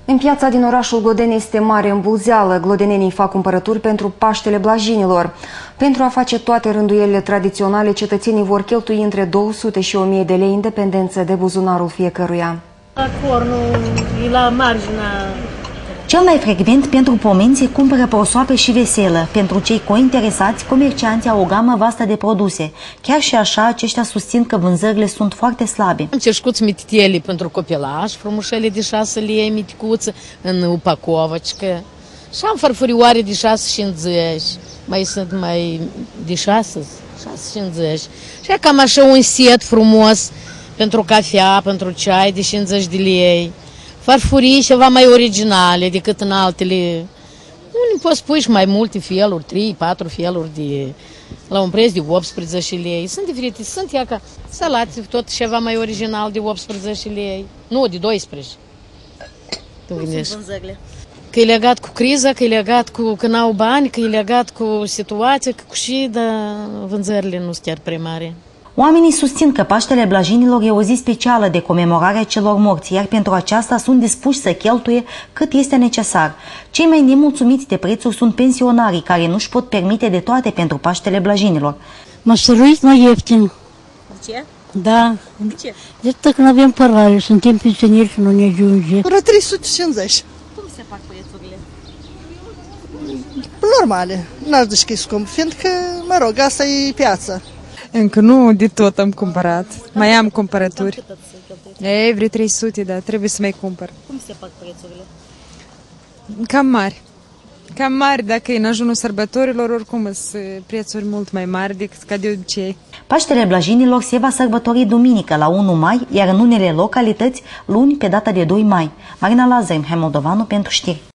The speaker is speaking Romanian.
În piața din orașul Glodeni este mare îmbulzeală. Glodenenii fac cumpărături pentru Paștele Blajinilor. Pentru a face toate rânduielile tradiționale, cetățenii vor cheltui între 200 și 1000 de lei în dependență de buzunarul fiecăruia. Cornul e la marginea. Cel mai frecvent pentru pomeni se cumpără prosoape și veselă. Pentru cei cointeresați, comercianții au o gamă vastă de produse. Chiar și așa, aceștia susțin că vânzările sunt foarte slabe. Am cerșcuți mititele pentru copilaj, frumușele de 6 lei, miticuță în upacovacică. Și am farfurioare de 6,50. Mai sunt mai de 6,50. Și cam așa un set frumos pentru cafea, pentru ceai de 50 de lei. Farfurii ceva mai originale decât în altele. Nu poți pui și mai multe feluri, 3-4 feluri la un preț de 18 lei. Sunt diferite, sunt ea ca salate, tot ceva mai original de 18 lei. Nu, de 12. Cum sunt vânzările? Că e legat cu criza, că e legat cu că n-au bani, că e legat cu situația, că și vânzările nu sunt chiar prea mari. Oamenii susțin că Paștele Blajinilor e o zi specială de comemorare a celor morți, iar pentru aceasta sunt dispuși să cheltuie cât este necesar. Cei mai nemulțumiți de prețuri sunt pensionarii, care nu-și pot permite de toate pentru Paștele Blajinilor. Măsăruit mai ieftin. De ce? Da. De ce? De tot că nu avem părare, suntem pensionieri și nu ne ajunge. Vreo 350. Cum se fac prețurile? Normale. N-aș zice că e scump, fiindcă, mă rog, asta e piața. Încă nu de tot am cumpărat. Mai am cumpărături. Ei, vreo 300, dar trebuie să mai cumpăr. Cum se fac prețurile? Cam mari. Cam mari, dacă e în ajunul sărbătorilor, oricum sunt prețuri mult mai mari decât ca de obicei. Paștele Blajinilor se va sărbători duminică la 1 mai, iar în unele localități luni pe data de 2 mai. Marina Lazar, Moldovanu pentru știri.